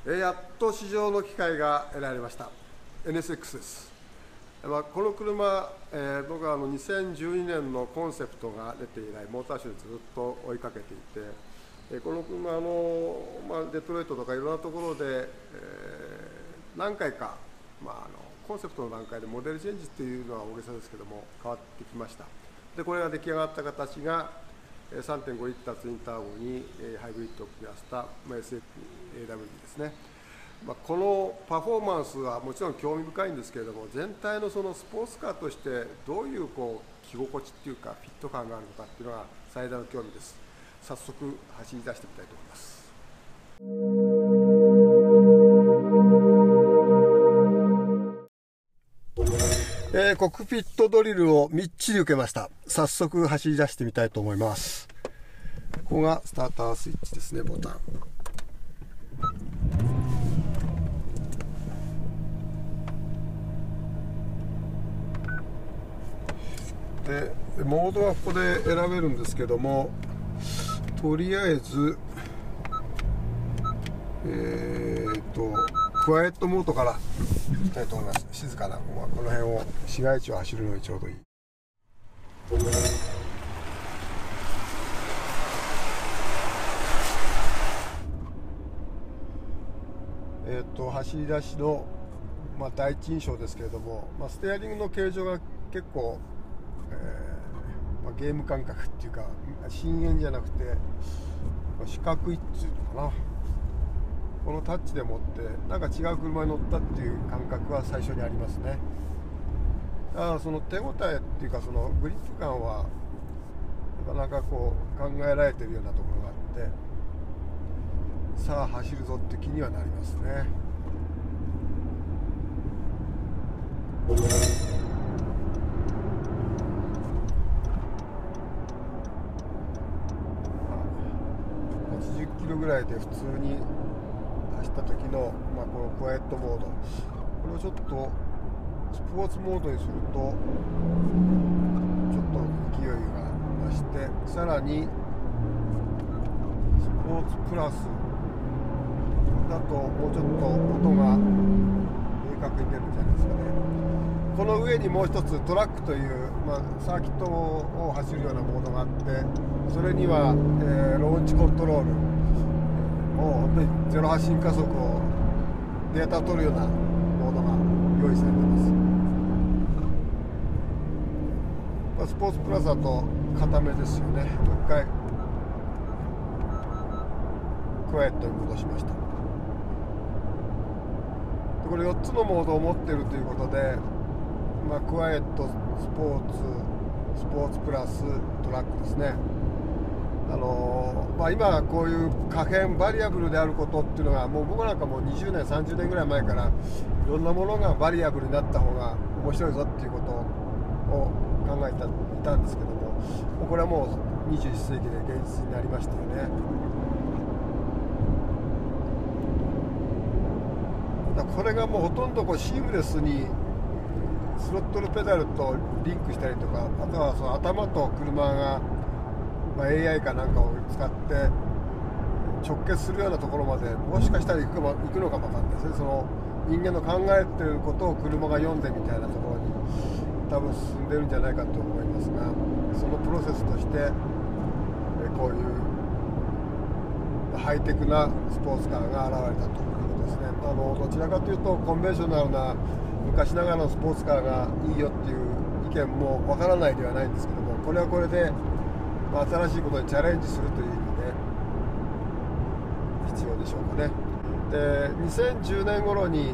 やっと試乗の機会が得られました NSX です。この車、僕は2012年のコンセプトが出て以来モーターショーでずっと追いかけていて、この車デトロイトとかいろんなところで、何回か、コンセプトの段階でモデルチェンジっていうのは大げさですけども変わってきました。でこれが出来上がった形が 3.5 リッターツインターボにハイブリッドを組み合わせた SXAWD ですね。このパフォーマンスはもちろん興味深いんですけれども、全体のそのスポーツカーとしてどういう着心地っていうかフィット感があるのかっていうのが最大の興味です。早速走り出してみたいと思います。コックピットドリルをみっちり受けました。早速走り出してみたいと思います。ここがスタータースイッチですね、ボタン。でモードはここで選べるんですけども、とりあえずクワイエットモードからいきたいと思います。静かな、この辺を市街地を走るのにちょうどいい。走り出しの、第一印象ですけれども、ステアリングの形状が結構、ゲーム感覚っていうか深淵じゃなくて四角いっていうのかな、このタッチでもってなんか違う車に乗ったっていう感覚は最初にありますね。だからその手応えっていうかそのグリップ感はなかなか考えられてるようなところがあって、さあ走るぞって気にはなりますね。80キロぐらいで普通に走った時の、このクワイエットモード、これをちょっとスポーツモードにするとちょっと勢いが増して、さらにスポーツプラスだともうちょっと音が明確に出るんじゃないですかね。この上にもう一つトラックという、サーキットを走るようなモードがあって、それには、ローンチコントロール、もう本当にゼロ発進加速をデータを取るようなモードが用意されています。スポーツプラスだと固めですよね。もう一回クワイエットに戻しました。でこれ4つのモードを持っているということで、クワイエット、スポーツプラストラックですね。今こういう可変バリアブルであることっていうのが、もう僕なんかもう20年30年ぐらい前からいろんなものがバリアブルになった方が面白いぞっていうことを考えていたんですけども、これはもう21世紀で現実になりましたよね。これがもうほとんどシームレスにスロットルペダルとリンクしたりとか、あとはその頭と車が、AI かなんかを使って直結するようなところまでもしかしたら行くのかもわかんないですね。その人間の考えてることを車が読んでみたいなところに多分進んでるんじゃないかと思いますが、そのプロセスとしてこういうハイテクなスポーツカーが現れたということですね。どちらかというとコンベンショナルな昔ながらのスポーツカーがいいよっていう意見もわからないではないんですけども、これはこれで新しいことにチャレンジするという意味で必要でしょうかね。で2010年頃に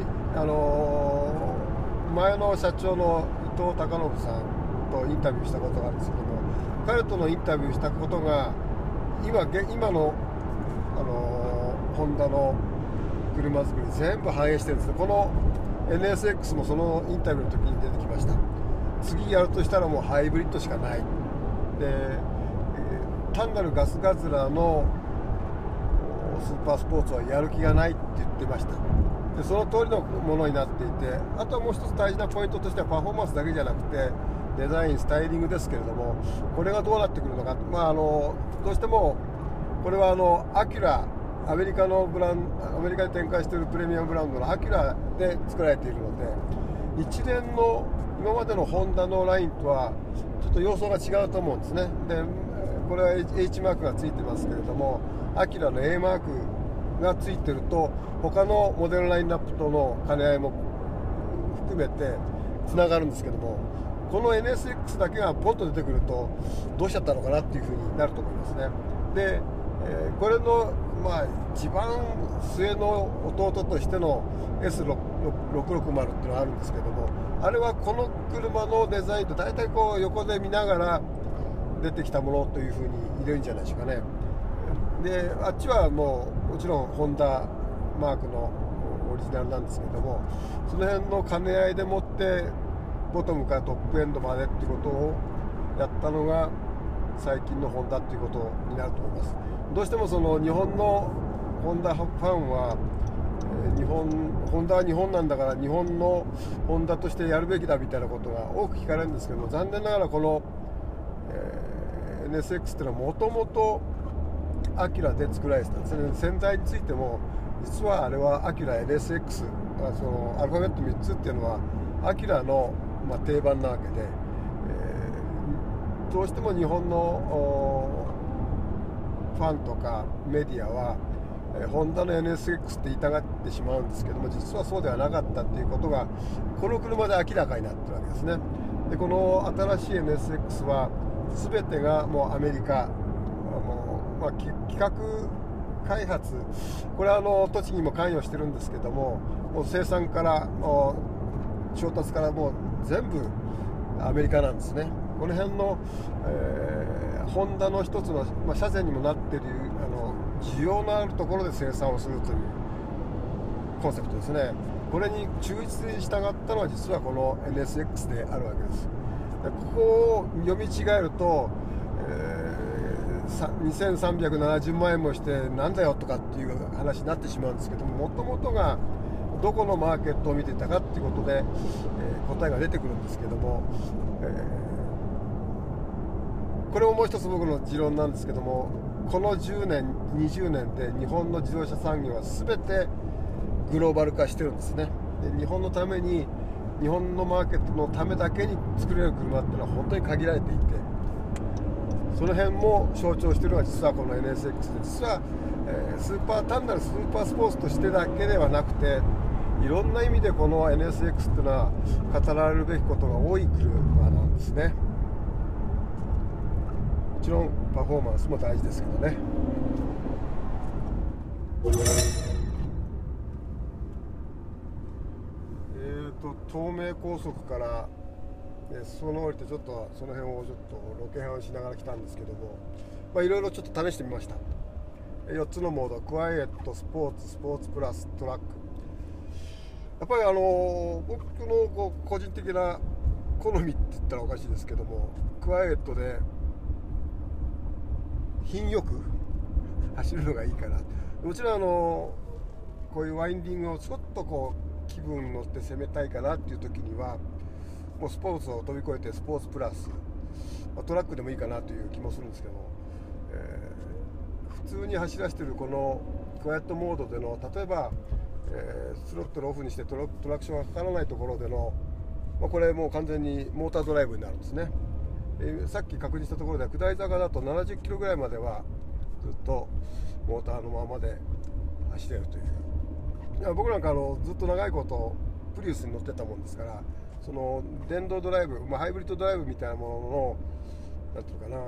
前の社長の伊藤孝信さんとインタビューしたことがあるんですけども、彼とのインタビューしたことが今のホンダの車作り全部反映してるんですね。この NSX もそのインタビューの時に出てきました。次やるとしたらもうハイブリッドしかない。で単なるガスガズラーのスーパースポーツはやる気がないって言ってました。でその通りのものになっていて、あとはもう一つ大事なポイントとしてはパフォーマンスだけじゃなくてデザイン、スタイリングですけれども、これがどうなってくるのか、どうしてもこれはアキュラアメリカで展開しているプレミアムブランドのアキュラで作られているので、一連の今までのホンダのラインとはちょっと様相が違うと思うんですね。でこれは H マークがついてますけれども、アキュラの A マークがついてると他のモデルラインナップとの兼ね合いも含めてつながるんですけども、この NSX だけがポンと出てくるとどうしちゃったのかなっていうふうになると思いますね。で、これの、一番末の弟としての S660 っていうのがあるんですけども、あれはこの車のデザインと大体こう横で見ながら出てきたものというふうに入れるんじゃないでしょうかね。であっちはもちろんホンダマークのオリジナルなんですけども、その辺の兼ね合いでもってボトムからトップエンドまでっていうことをやったのが最近のホンダっていうことになると思います。どうしてもその日本のホンダファンは、ホンダは日本なんだから日本のホンダとしてやるべきだみたいなことが多く聞かれるんですけども、残念ながらこの、NSX っていうのはもともとアキュラで作られてたんですね。先代についても実はあれはアキュラ NSX、そのアルファベット3つっていうのはアキュラの、定番なわけで、どうしても日本のファンとかメディアはホンダの NSX って言いたがってしまうんですけども、実はそうではなかったっていうことがこの車で明らかになってるわけですね。でこの新しい NSX は全てがもうアメリカ、企画開発、これは栃木にも関与してるんですけども、もう生産から調達からもう全部アメリカなんですね。この辺の、ホンダの一つの、車線にもなっている需要のあるところで生産をするというコンセプトですね。これに忠実に従ったのは実はこの NSX であるわけです。でここを読み違えると、2370万円もしてなんだよとかっていう話になってしまうんですけども、もともとがどこのマーケットを見てたかっていうことで、答えが出てくるんですけども、これももう一つ僕の持論なんですけども、この10年20年で日本の自動車産業は全てグローバル化してるんですね。で日本のために、日本のマーケットのためだけに作れる車っていうのは本当に限られていて、その辺も象徴しているのは実はこの NSX で、実は、単なるスーパースポーツとしてだけではなくて、いろんな意味でこの NSX っていうのは語られるべきことが多い車なんですね。もちろんパフォーマンスも大事ですけどね。東名高速から裾野降りてちょっとその辺をちょっとロケハンしながら来たんですけども、いろいろちょっと試してみました。4つのモード、クワイエット、スポーツ、スポーツプラス、トラック。やっぱり僕の個人的な好みって言ったらおかしいですけども、クワイエットで品よく走るのがいいかな。もちろんこういうワインディングをちょっとこう気分に乗って攻めたいかなっていう時にはもうスポーツを飛び越えてスポーツプラス、トラックでもいいかなという気もするんですけども、普通に走らせてるこのクワイエットモードでの、例えば、スロットルオフにしてトラクションがかからないところでの、これもう完全にモータードライブになるんですね。さっき確認したところでは下り坂だと70キロぐらいまではずっとモーターのままで走れるという。いや僕なんかずっと長いことプリウスに乗ってたもんですから、その電動ドライブ、ハイブリッドドライブみたいなもののなんていうかな、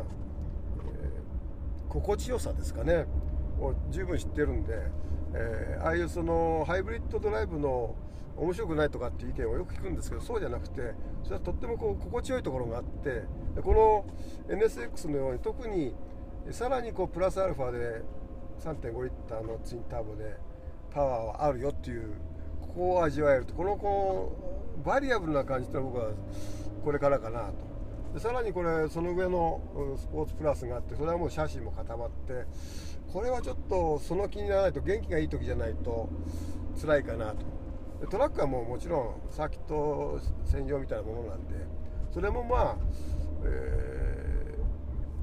心地よさですかねを十分知ってるんで、ああいうそのハイブリッドドライブの面白くないとかっていう意見をよく聞くんですけど、そうじゃなくて、それはとってもこう心地よいところがあって、この NSX のように特にさらにこうプラスアルファで 3.5 リッターのツインターボでパワーはあるよっていう、ここを味わえると、こうバリアブルな感じって僕はこれからかなと。でさらにこれその上のスポーツプラスがあって、それはもうシャシーも固まって、これはちょっとその気にならないと、元気がいい時じゃないと辛いかなと。でトラックはもちろんサーキット専用みたいなものなんで、それも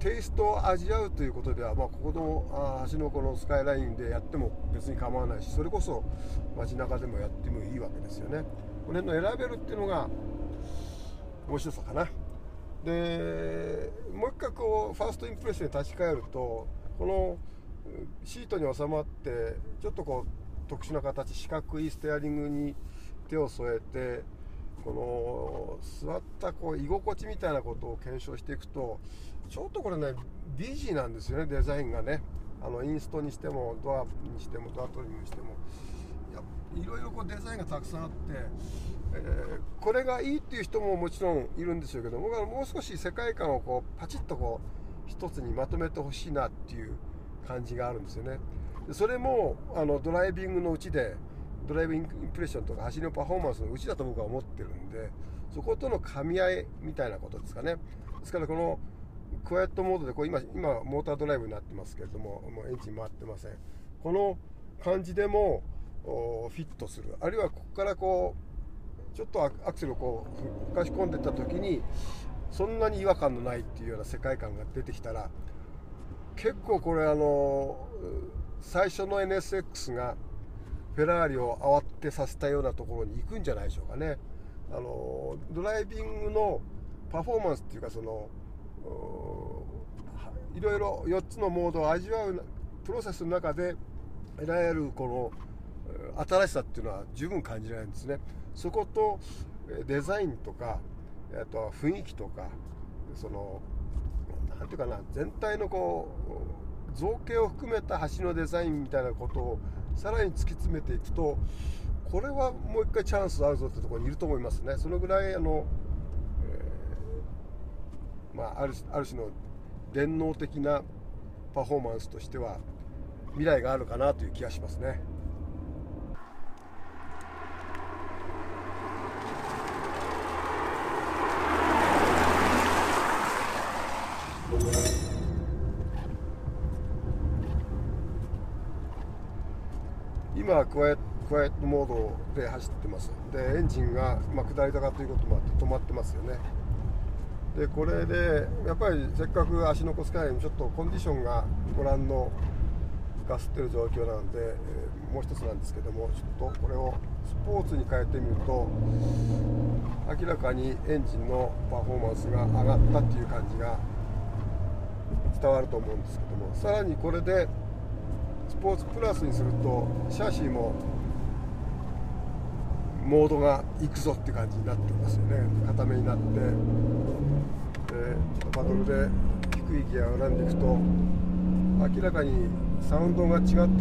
テイストを味わうということでは、ここの橋のこのスカイラインでやっても別に構わないし、それこそ街中でもやってもいいわけですよね。この辺の選べるっていうのが面白さかな。でもう一回こうファーストインプレッションに立ち返ると、このシートに収まってちょっとこう特殊な形、四角いステアリングに手を添えて、この座ったこう居心地みたいなことを検証していくと、ちょっとこれねビジーなんですよね、デザインがね。インストにしてもドアにしてもドアトリムにしても、いろいろこうデザインがたくさんあって、これがいいっていう人ももちろんいるんでしょうけど、僕はもう少し世界観をこうパチッとこう一つにまとめてほしいなっていう感じがあるんですよね。でそれもドライビングのうちで、ドライビングインプレッションとか走りのパフォーマンスのうちだと僕は思ってるんで、そことの噛み合いみたいなことですかね。ですからこのクワイエットモードでこう今モータードライブになってますけれども、もうエンジン回ってません。この感じでもフィットする、あるいはここからこうちょっとアクセルをこうふかし込んでいった時にそんなに違和感のないっていうような世界観が出てきたら、結構これ最初の NSX がフェラーリを慌てさせたようなところに行くんじゃないでしょうかね。ドライビングのパフォーマンスっていうか、いろいろ4つのモードを味わうプロセスの中で得られるこの新しさっていうのは十分感じられるんですね。そことデザインとか、あとは雰囲気とか、なんていうかな、全体のこう造形を含めた橋のデザインみたいなことをさらに突き詰めていくと、これはもう一回チャンスあるぞってところにいると思いますね。そのぐらいある種の電脳的なパフォーマンスとしては未来があるかなという気がしますね。今はクワイエットモードで走ってます。でエンジンが、下り坂ということもあって止まってますよね。でこれでやっぱりせっかく足のコスカイにちょっとコンディションがご覧のガスってる状況なので、もう一つなんですけども、ちょっとこれをスポーツに変えてみると明らかにエンジンのパフォーマンスが上がったっていう感じが伝わると思うんですけども、さらにこれでスポーツプラスにするとシャシーもモードがいくぞっていう感じになってますよね。固めになって、パドルで低いギアを選んでいくと明らかにサウンドが違ってきてると思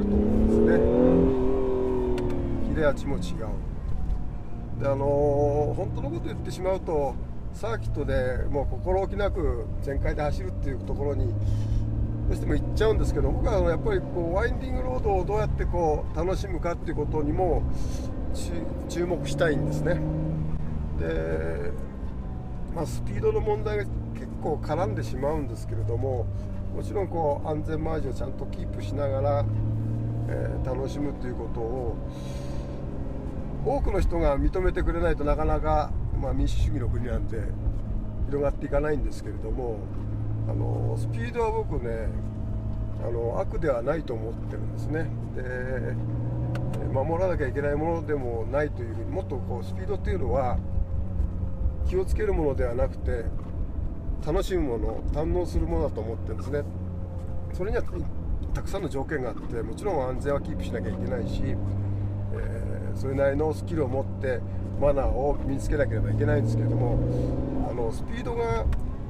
うんですね。切れ味も違う。で本当のこと言ってしまうと、サーキットでもう心置きなく全開で走るっていうところにどうしても行っちゃうんですけど、僕はやっぱりこうワインディングロードをどうやってこう楽しむかっていうことにも注目したいんですね。で、スピードの問題が結構絡んでしまうんですけれども、もちろんこう安全マージンをちゃんとキープしながら、楽しむということを多くの人が認めてくれないとなかなか、民主主義の国なんで広がっていかないんですけれども、スピードは僕ね悪ではないと思ってるんですね。で守らなきゃいけないものでもないというふうに、もっとこうスピードっていうのは気をつけるものではなくて楽しむもの、堪能するものだと思ってるんですね。それにはたくさんの条件があって、もちろん安全はキープしなきゃいけないし、それなりのスキルを持ってマナーを身につけなければいけないんですけれども、スピードが、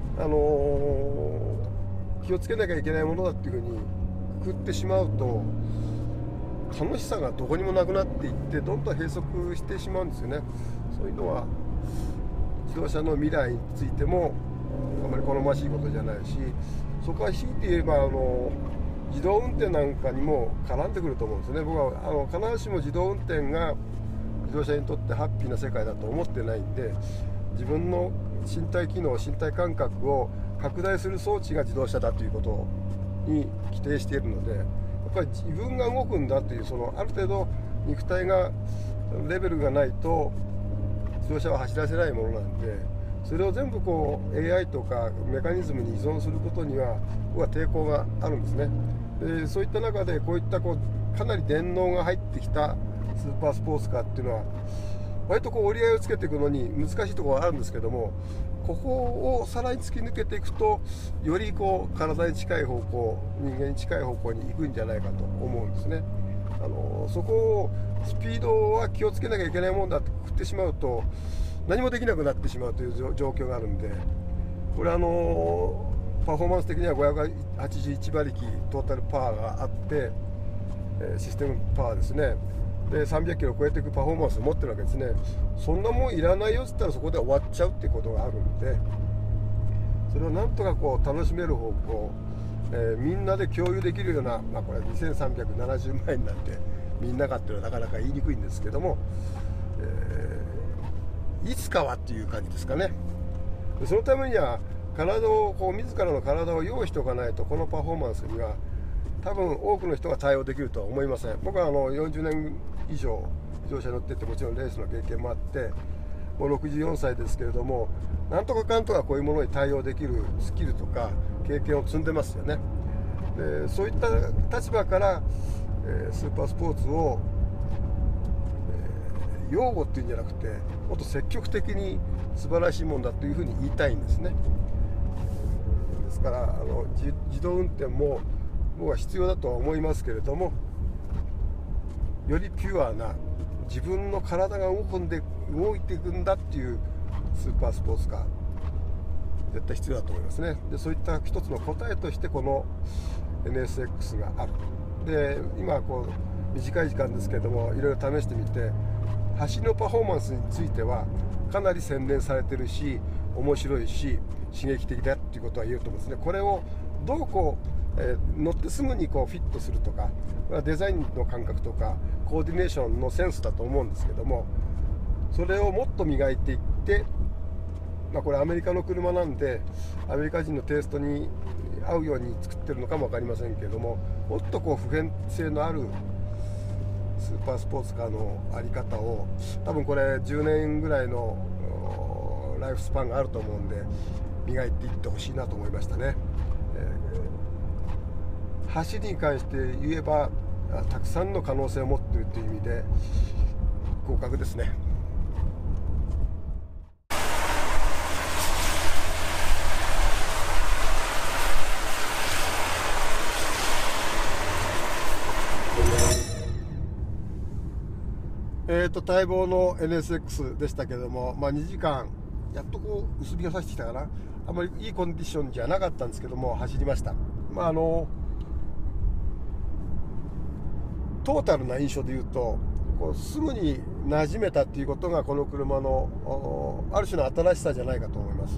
気をつけなきゃいけないものだっていうふうにくくってしまうと、楽しさがどこにもなくなっていってどんどん閉塞してしまうんですよね。そういうのは自動車の未来についてもあまり好ましいことじゃないし、そこは強いて言えば自動運転なんかにも絡んでくると思うんですね。僕は必ずしも自動運転が自動車にとってハッピーな世界だと思ってないんで、自分の身体機能、身体感覚を拡大する装置が自動車だということに規定しているので、やっぱり自分が動くんだという、ある程度肉体がレベルがないと自動車は走らせないものなんで、 それを全部こう AI とかメカニズムに依存することには僕は抵抗があるんですね。でそういった中でこういったかなり電脳が入ってきたスーパースポーツカーっていうのは割と折り合いをつけていくのに難しいところはあるんですけども、ここをさらに突き抜けていくとより体に近い方向、人間に近い方向に行くんじゃないかと思うんですね。そこをスピードは気をつけなきゃいけないもんだって振ってしまうと何もできなくなってしまうという状況があるんで、これパフォーマンス的には581馬力トータルパワーがあって、システムパワーですね。で300キロを超えていくパフォーマンスを持ってるわけですね。そんなもんいらないよって言ったらそこで終わっちゃうっていうことがあるんで、それをなんとか楽しめる方向、みんなで共有できるような、これ2370万円なんてみんながっていうのはなかなか言いにくいんですけども、いつかはっていう感じですかね。そのためには自らの体を用意しておかないとこのパフォーマンスには多分多くの人が対応できるとは思いません。僕は40年以上自動車に乗ってて、もちろんレースの経験もあって、もう64歳ですけれども、なんとかかんとかこういうものに対応できるスキルとか経験を積んでますよね。でそういった立場から、スーパースポーツを、擁護っていうんじゃなくて、もっと積極的に素晴らしいもんだというふうに言いたいんですね。ですから自動運転も僕は必要だとは思いますけれども、よりピュアな自分の体が動いていくんだっていうスーパースポーツカー絶対必要だと思いますね。でそういった一つの答えとしてこの NSX がある。で今短い時間ですけれどもいろいろ試してみて、走りのパフォーマンスについてはかなり洗練されてるし面白いし刺激的だっていうことは言えると思うんですね。これをどう乗ってすぐにフィットするとか、デザインの感覚とかコーディネーションのセンスだと思うんですけども、それをもっと磨いていって、これアメリカの車なんでアメリカ人のテイストに合うように作ってるのかも分かりませんけれども、もっと普遍性のあるスーパースポーツカーのあり方を、多分これ10年ぐらいのライフスパンがあると思うんで磨いていってほしいなと思いましたね。走りに関して言えばたくさんの可能性を持っているという意味で合格ですね。待望の NSX でしたけれども、2時間やっと薄日が差してきたかな。あまりいいコンディションじゃなかったんですけども走りました。トータルな印象でいうとすぐに馴染めたっていうことがこの車のある種の新しさじゃないかと思います。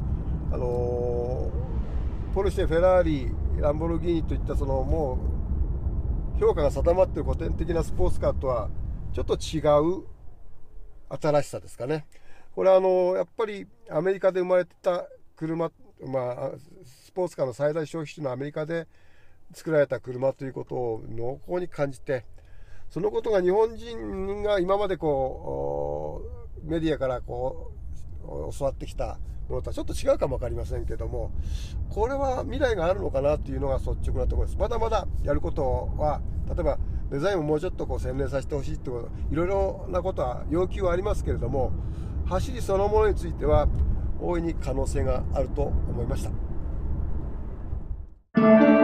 ポルシェ、フェラーリ、ランボルギーニといったもう評価が定まっている古典的なスポーツカーとはちょっと違う新しさですかね。これはやっぱりアメリカで生まれてた車、スポーツカーの最大消費地のアメリカで作られた車ということを濃厚に感じて、そのことが日本人が今までメディアから教わってきたものとはちょっと違うかも分かりませんけども、これは未来があるのかなというのが率直なところです。まだまだやることは、例えばデザインをもうちょっと洗練させてほしいってこと、いろいろなことは要求はありますけれども、走りそのものについては大いに可能性があると思いました。